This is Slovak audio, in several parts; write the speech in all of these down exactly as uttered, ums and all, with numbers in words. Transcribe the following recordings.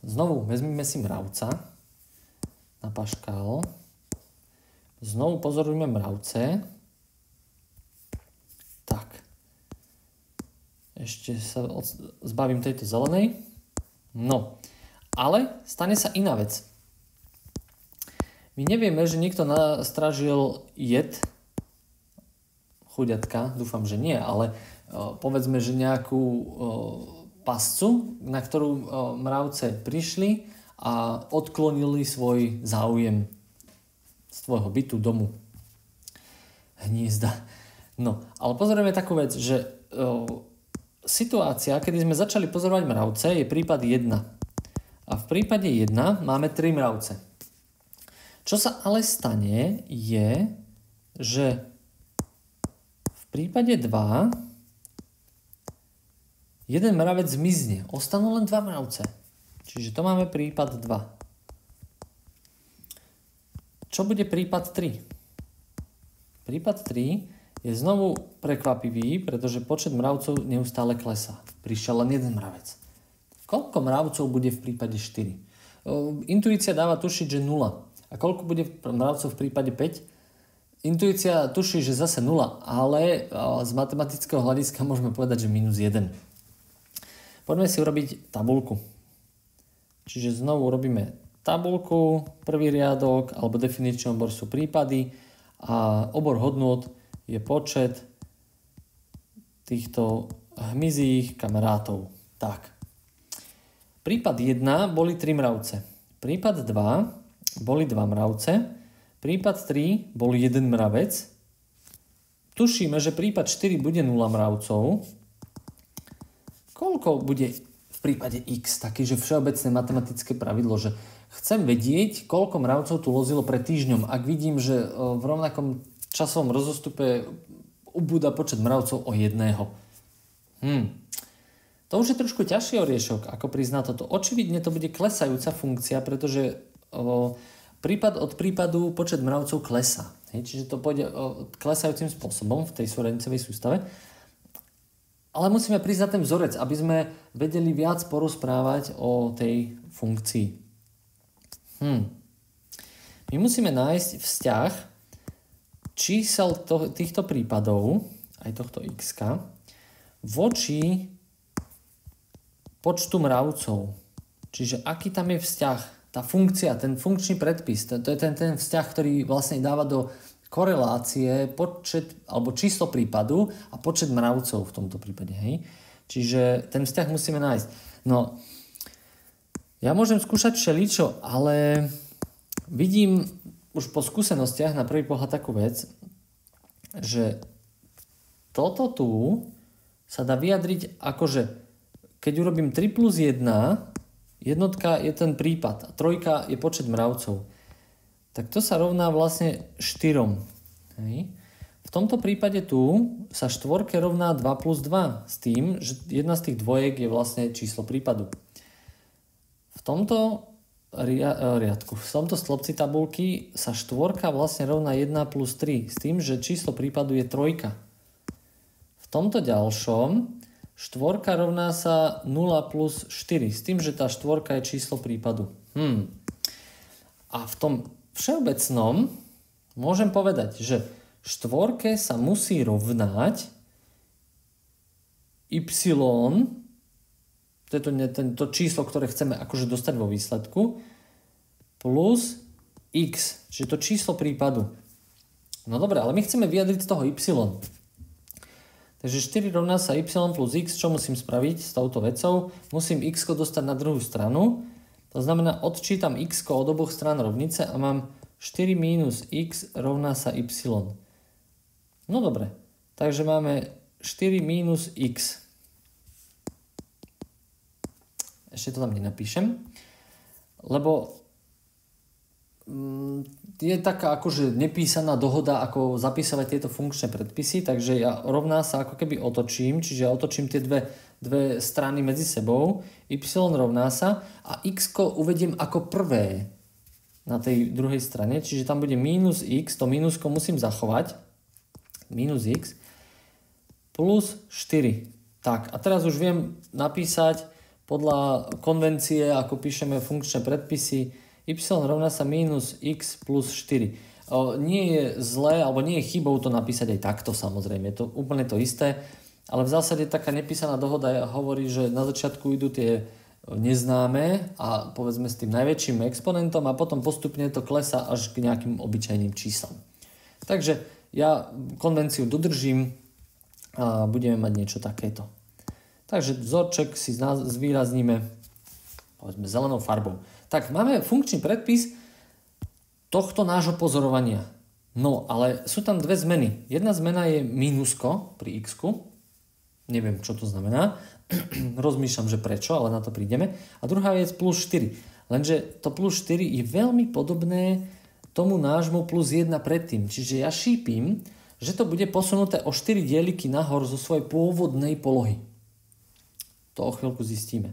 Znovu vezmeme si mravca na paškál. Znovu pozorujme mravce. Tak. Ešte sa zbavím tejto zelenej. No. Ale stane sa iná vec. My nevieme, že niekto nastražil jed chuďatka. Dúfam, že nie, ale o, povedzme, že nejakú o, pascu, na ktorú o, mravce prišli a odklonili svoj záujem z tvojho bytu, domu, hniezda. No, ale pozrieme takú vec, že o, situácia, kedy sme začali pozorovať mravce, je prípad jeden. A v prípade jeden máme tri mravce. Čo sa ale stane je, že v prípade dva jeden mravec zmizne. Ostanú len dva mravce. Čiže to máme prípad dva. Čo bude prípad tri? Prípad tri je znovu prekvapivý, pretože počet mravcov neustále klesá. Prišiel len jeden mravec. Koľko mravcov bude v prípade štyri? Intuícia dáva tušiť, že nula. A koľko bude mravcov v prípade päť? Intuícia tuší, že zase nula, ale z matematického hľadiska môžeme povedať, že minus jeden. Poďme si urobiť tabuľku. Čiže znovu urobíme tabuľku, prvý riadok, alebo definičný obor sú prípady a obor hodnôt je počet týchto hmyzích kamarátov. Tak. Prípad jeden boli tri mravce. Prípad dva boli dva mravce. Prípad tri bol jeden mravec. Tušíme, že prípad štyri bude nula mravcov. Koľko bude v prípade x? Také, že všeobecné matematické pravidlo, že chcem vedieť, koľko mravcov tu lozilo pred týždňom. Ak vidím, že v rovnakom časovom rozostupe ubúda počet mravcov o jedného. Hm. To už je trošku ťažší oriešok, ako prizná toto. Očividne to bude klesajúca funkcia, pretože o, prípad od prípadu počet mravcov klesá. Hej, čiže to pôjde o, klesajúcim spôsobom v tej súradnicovej sústave. Ale musíme priznať ten vzorec, aby sme vedeli viac porozprávať o tej funkcii. Hm. My musíme nájsť vzťah čísel to, týchto prípadov, aj tohto x, voči počtu mravcov. Čiže aký tam je vzťah, tá funkcia, ten funkčný predpis, to, to je ten, ten vzťah, ktorý vlastne dáva do korelácie počet, alebo číslo prípadu a počet mravcov v tomto prípade. Hej? Čiže ten vzťah musíme nájsť. No, ja môžem skúšať všeličo, ale vidím už po skúsenostiach na prvý pohľad takú vec, že toto tu sa dá vyjadriť akože keď urobím tri plus jedna, jednotka je ten prípad a trojka je počet mravcov, tak to sa rovná vlastne štyrom. Hej. V tomto prípade tu sa štvorke rovná dva plus dva s tým, že jedna z tých dvojek je vlastne číslo prípadu. V tomto riadku, v tomto stĺpci tabulky sa štvorka vlastne rovná jeden plus tri s tým, že číslo prípadu je trojka. V tomto ďalšom štvorka rovná sa nula plus štyri s tým, že tá štvorka je číslo prípadu. Hmm. A v tom všeobecnom môžem povedať, že štvorke sa musí rovnať y, to je to, to číslo, ktoré chceme akože dostať vo výsledku, plus x, čiže to číslo prípadu. No dobre, ale my chceme vyjadriť z toho y. Takže štyri rovná sa y plus x. Čo musím spraviť s touto vecou? Musím x dostať na druhú stranu. To znamená, odčítam x od oboch strán rovnice a mám štyri mínus x rovná sa y. No dobre, takže máme štyri mínus x. Ešte to tam nenapíšem, lebo je taká akože nepísaná dohoda, ako zapísať tieto funkčné predpisy, takže ja rovná sa ako keby otočím, čiže ja otočím tie dve, dve strany medzi sebou, y rovná sa a x uvediem ako prvé na tej druhej strane, čiže tam bude minus x, to mínusko musím zachovať, minus x, plus štyri. Tak, a teraz už viem napísať podľa konvencie, ako píšeme funkčné predpisy, y rovná sa minus x plus štyri. O, nie je zlé, alebo nie je chybou to napísať aj takto, samozrejme. Je to úplne to isté, ale v zásade taká nepísaná dohoda hovorí, že na začiatku idú tie neznáme a povedzme s tým najväčším exponentom a potom postupne to klesá až k nejakým obyčajným číslam. Takže ja konvenciu dodržím a budeme mať niečo takéto. Takže vzorček si zvýrazníme povedzme zelenou farbou. Tak, máme funkčný predpis tohto nášho pozorovania. No, ale sú tam dve zmeny. Jedna zmena je mínusko pri x-ku. Neviem, čo to znamená. Rozmýšľam, že prečo, ale na to prídeme. A druhá je plus štyri. Lenže to plus štyri je veľmi podobné tomu nášmu plus jedna predtým. Čiže ja šípim, že to bude posunuté o štyri dieliky nahor zo svojej pôvodnej polohy. To o chvíľku zistíme.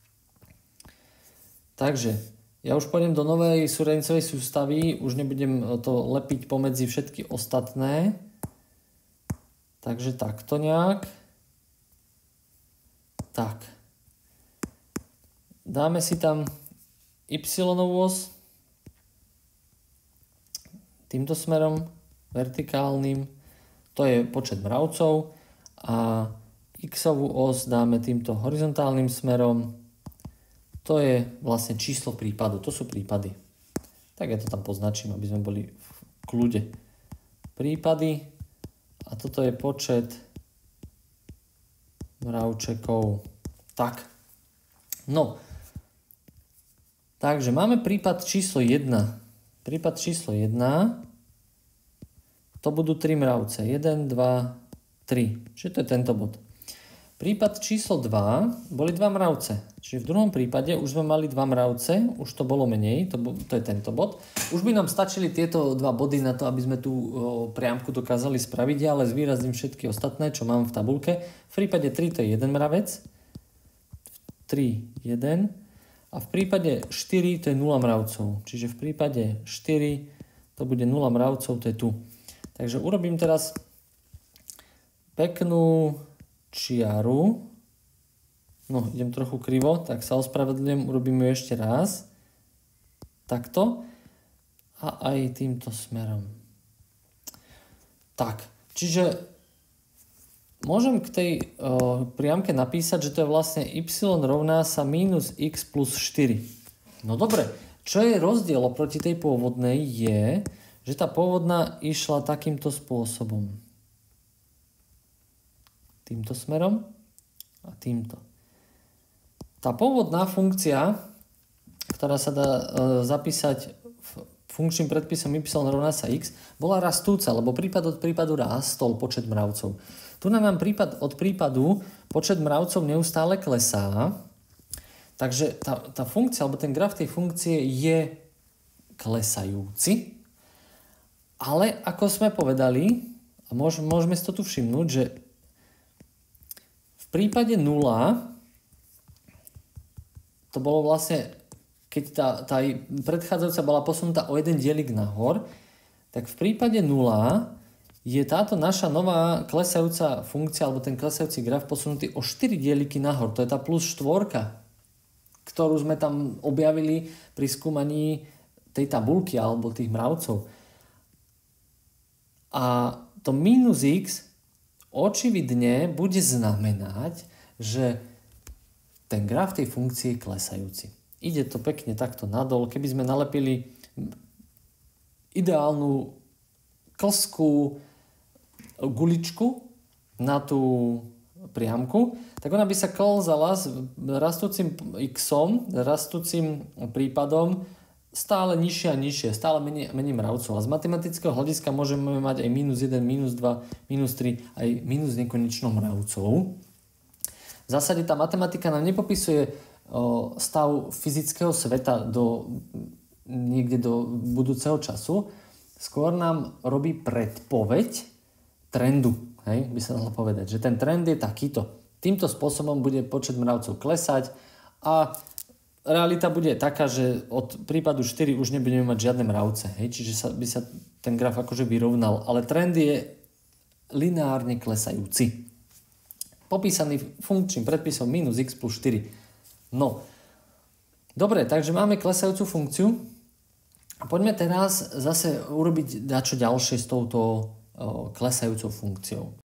Takže ja už pôjdem do novej súradnicovej sústavy, už nebudem to lepiť pomedzi všetky ostatné. Takže takto nejak. Tak. Dáme si tam y-ovú os týmto smerom, vertikálnym. To je počet mravcov a x-ovú os dáme týmto horizontálnym smerom. To je vlastne číslo prípadu. To sú prípady. Tak ja to tam poznačím, aby sme boli v kľude. Prípady a toto je počet mravčekov. Tak. No. Takže máme prípad číslo jedna. Prípad číslo jedna. To budú tri mravce. jeden, dva, tri. Čiže to je tento bod. Prípad číslo dva boli dva mravce. Čiže v druhom prípade už sme mali dva mravce, už to bolo menej, to, to je tento bod. Už by nám stačili tieto dva body na to, aby sme tú o, priamku dokázali spraviť, ale zvýrazním všetky ostatné, čo mám v tabulke. V prípade tri to je jeden mravec, tri, jeden a v prípade štyri to je nula mravcov. Čiže v prípade štyri to bude nula mravcov, to je tu. Takže urobím teraz peknú čiaru. No, idem trochu krivo, tak sa ospravedlňujem, urobím ju ešte raz. Takto. A aj týmto smerom. Tak, čiže môžem k tej o, priamke napísať, že to je vlastne y rovná sa minus x plus štyri. No dobre, čo je rozdiel oproti tej pôvodnej je, že tá pôvodná išla takýmto spôsobom. Týmto smerom a týmto. Tá pôvodná funkcia, ktorá sa dá e, zapísať funkčným predpisom y rovná sa x, bola rastúca, lebo prípad od prípadu rástol počet mravcov. Tu nám prípad od prípadu počet mravcov neustále klesá, takže tá, tá funkcia, alebo ten graf tej funkcie je klesajúci, ale ako sme povedali, a môž, môžeme si to tu všimnúť, že v prípade nula, to bolo vlastne, keď tá, tá predchádzajúca bola posunutá o jeden dielik nahor, tak v prípade nula je táto naša nová klesajúca funkcia, alebo ten klesajúci graf posunutý o štyri dieliky nahor. To je tá plus štvorka, ktorú sme tam objavili pri skúmaní tej tabulky alebo tých mravcov. A to minus x očividne bude znamenať, že ten graf tej funkcie je klesajúci. Ide to pekne takto nadol. Keby sme nalepili ideálnu klskú guličku na tú priamku, tak ona by sa klzala s rastúcim xom, rastúcim prípadom stále nižšie a nižšie, stále menej, menej mravcov. A z matematického hľadiska môžeme mať aj minus jeden, minus dva, minus tri, aj minus nekonečno mravcov. V zásade tá matematika nám nepopisuje o, stav fyzického sveta do, niekde do budúceho času. Skôr nám robí predpoveď trendu, hej, by sa dalo povedať. Že ten trend je takýto. Týmto spôsobom bude počet mravcov klesať a realita bude taká, že od prípadu štyri už nebudeme mať žiadne mravce. Hej? Čiže sa, by sa ten graf akože vyrovnal. Ale trend je lineárne klesajúci. Popísaný funkčným predpisom minus x plus štyri. No, dobre, takže máme klesajúcu funkciu. A poďme teraz zase urobiť dačo ďalšie s touto o, klesajúcou funkciou.